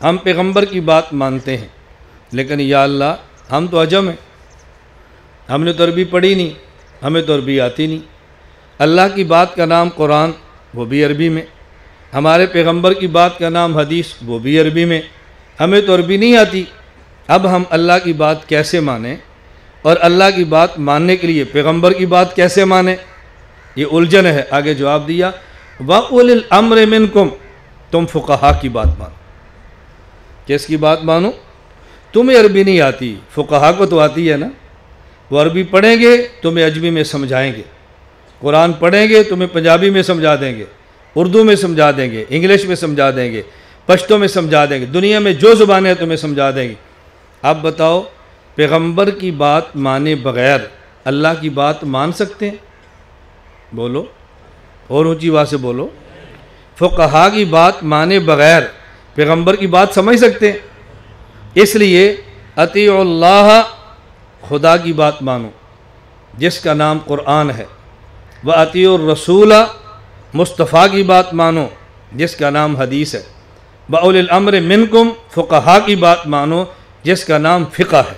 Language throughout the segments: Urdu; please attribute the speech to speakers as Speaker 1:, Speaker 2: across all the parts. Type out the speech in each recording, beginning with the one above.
Speaker 1: ہم پیغمبر کی بات مانتے ہیں، لیکن یا اللہ ہم تو عجم ہیں، ہم نے تو عربی پڑھی نہیں، ہمیں تو عربی آتی نہیں۔ اللہ کی بات کا نام قرآن، وہ بھی عربی میں، ہمارے پیغمبر کی بات کا نام حدیث، وہ بھی عربی میں، ہمیں تو عربی نہیں آتی۔ اب ہم اللہ کی بات کیسے مانیں، اور اللہ کی بات ماننے کے لیے پیغمبر کی بات کیسے مانیں؟ یہ الجھن ہے۔ آگے جواب دیا وَأُولِي الْأَمْرِ مِنْكُمْ، تم فقہا کی بات مانو۔ کس کی بات مانو؟ تمہیں عربی نہیں آتی، فقہا کو تو آتی ہے نا، وہ عربی پڑھیں گے تمہیں عجمی میں سمجھائیں گے، قرآن پڑھیں گے تمہیں پنجابی میں سمجھا دیں گے، اردو میں سمجھا دیں گے، انگلش میں سمجھا دیں گے، پشتو میں سمجھا دیں گے، دنیا میں جو زبانیں ہیں تمہیں سمجھا دیں گے۔ اب بتاؤ پیغمبر کی بات مانے بغیر اللہ کی بات مان سکتے ہیں؟ بولو، اور اونچی آواز سے بولو۔ فقہا کی بات مانے بغیر پیغمبر کی بات سمجھ سکتے ہیں؟ اس لیے اطیعوا اللہ، خدا کی بات مانو جس کا نام قرآن ہے، وَأَطِيعُوا الرَّسُولَ، مصطفیٰ کی بات مانو جس کا نام حدیث ہے، وَأُولِي الْأَمْرِ مِنْكُمْ، فقہا کی بات مانو جس کا نام فقہ ہے۔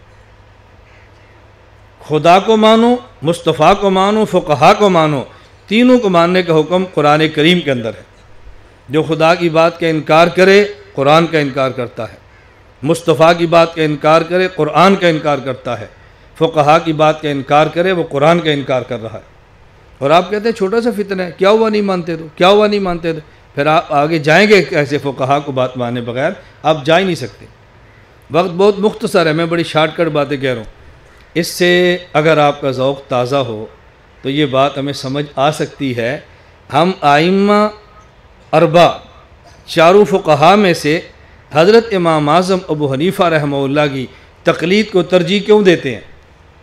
Speaker 1: خدا کو مانو، مصطفیٰ کو مانو، فقہا کو مانو، تینوں کو ماننے کا حکم قرآن کریم کے اندر ہے۔ جو خدا کی بات کا انکار کرے قرآن کا انکار کرتا ہے، مصطفیٰ کی بات کا انکار کرے قرآن کا انکار کرتا ہے، فقہا کی بات کا انکار کرے وہ قرآن کا انکار کر رہا ہے۔ اور آپ کہتے ہیں چھوٹا سا فتنہ ہے، کیا ہوا نہیں مانتے تو، کیا ہوا نہیں مانتے تو، پھر آپ آگے جائیں گے کیسے فقہا کو بات مانے بغیر؟ آپ جا ہی نہیں سکتے۔ وقت بہت مختصر ہے، میں بڑی شارٹ کٹ باتیں کہہ رہا ہوں، اس سے اگر آپ کا ذوق تازہ ہو تو یہ بات ہمیں سمجھ آ سکتی ہے۔ ہم ائمہ اربع چاروں فقہا میں سے حضرت امام اعظم ابو حنیفہ رحمہ اللہ کی تقلید کو ترجیح کیوں دیتے ہیں؟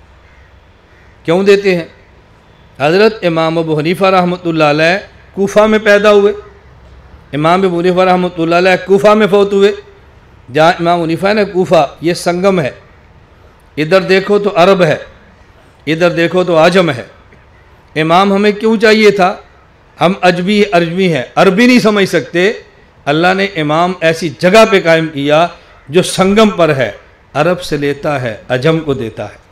Speaker 1: کیوں دیتے ہیں؟ حضرت امام ابو حنیفہ رحمۃ اللہ علیہ کوفہ میں پیدا ہوئے، امام ابو حنیفہ رحمۃ اللہ علیہ کوفہ میں فوت ہوئے۔ جہاں امام حنیفہ نے کوفہ، یہ سنگم ہے، ادھر دیکھو تو عرب ہے، ادھر دیکھو تو عجم ہے۔ امام ہمیں کیوں چاہیے تھا؟ ہم عربی ہیں، عربی نہیں سمجھ سکتے، اللہ نے امام ایسی جگہ پہ قائم کیا جو سنگم پر ہے، عرب سے لیتا ہے عجم کو دیتا ہے۔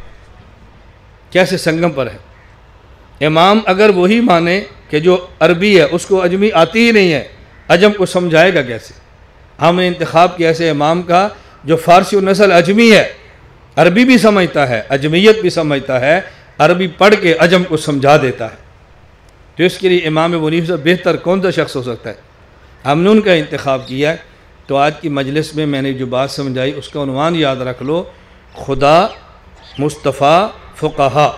Speaker 1: کیسے سنگم پر ہے؟ امام اگر وہی مانے کہ جو عربی ہے اس کو عجمی آتی ہی نہیں ہے، عجم کو سمجھائے گا کیسے؟ ہم نے انتخاب کیا ایسے امام کا جو فارسی و نسل عجمی ہے، عربی بھی سمجھتا ہے، عجمیت بھی سمجھتا ہے، عربی پڑھ کے عجم کو سمجھا دیتا ہے۔ تو اس کے لیے امام ابو حنیفہ سے بہتر کون سا شخص ہو سکتا ہے؟ ہم نے ان کا انتخاب کیا ہے۔ تو آج کی مجلس میں نے جو بات سمجھائی اس کا عنوان یاد رکھ لو، خدا، مصطفیٰ، فقہا،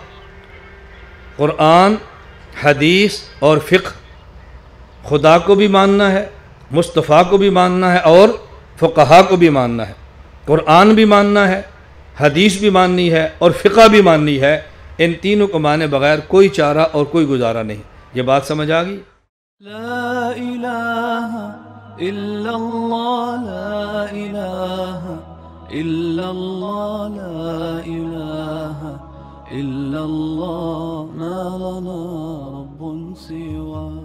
Speaker 1: قرآن، حدیث اور فقہ۔ خدا کو بھی ماننا ہے، مصطفیٰ کو بھی ماننا ہے اور فقہا کو بھی ماننا ہے، قرآن بھی ماننا ہے، حدیث بھی ماننی ہے اور فقہ بھی ماننی ہے۔ ان تینوں کو مانے بغیر کوئی چارہ اور کوئی گزارا نہیں۔ یہ بات سمجھ آ گئی؟
Speaker 2: لا الہ الا اللہ، لا الہ الا اللہ، لا الہ الا اللہ، ما لنا رب سواه۔